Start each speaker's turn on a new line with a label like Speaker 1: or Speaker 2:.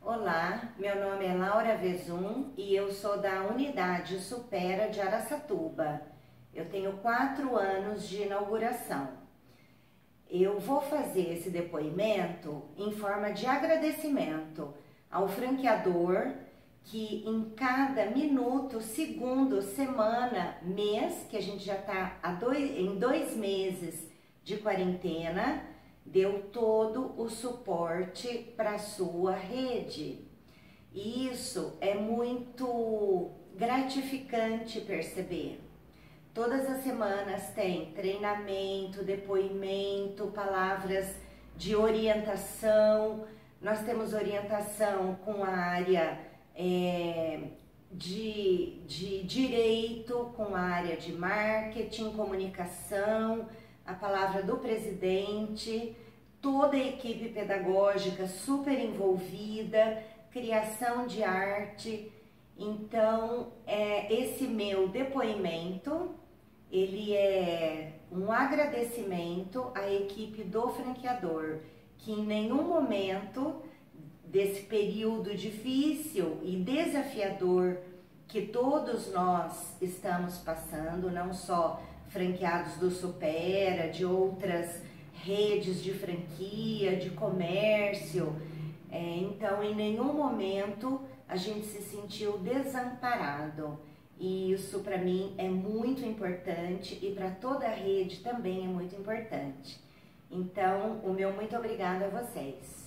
Speaker 1: Olá, meu nome é Laura Vezum e eu sou da Unidade Supera de Araçatuba. Eu tenho 4 anos de inauguração. Eu vou fazer esse depoimento em forma de agradecimento ao franqueador que em cada minuto, segundo, semana, mês, que a gente já está em 2 meses de quarentena, deu todo o suporte para a sua rede. E isso é muito gratificante perceber. Todas as semanas tem treinamento, depoimento, palavras de orientação. Nós temos orientação com a área de direito, com a área de marketing, comunicação, a palavra do presidente, toda a equipe pedagógica super envolvida, criação de arte. Então, esse meu depoimento, ele é um agradecimento à equipe do franqueador, que em nenhum momento desse período difícil e desafiador que todos nós estamos passando, não só franqueados do Supera, de outras redes de franquia, de comércio, então em nenhum momento a gente se sentiu desamparado. E isso para mim é muito importante e para toda a rede também é muito importante. Então, o meu muito obrigada a vocês.